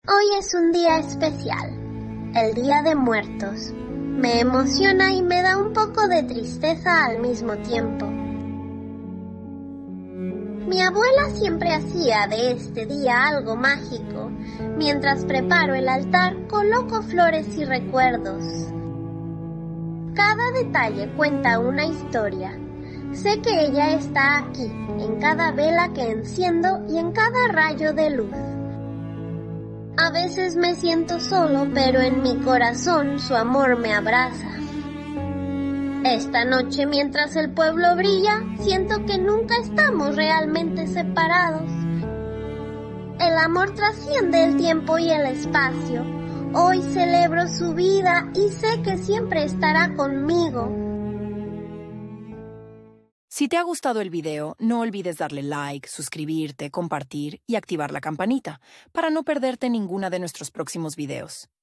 Hoy es un día especial, el Día de Muertos. Me emociona y me da un poco de tristeza al mismo tiempo. Mi abuela siempre hacía de este día algo mágico. Mientras preparo el altar, coloco flores y recuerdos. Cada detalle cuenta una historia. Sé que ella está aquí, en cada vela que enciendo y en cada rayo de luz. A veces me siento solo, pero en mi corazón su amor me abraza. Esta noche, mientras el pueblo brilla, siento que nunca estamos realmente separados. El amor trasciende el tiempo y el espacio. Hoy celebro su vida y sé que siempre estará conmigo. Si te ha gustado el video, no olvides darle like, suscribirte, compartir y activar la campanita para no perderte ninguna de nuestros próximos videos.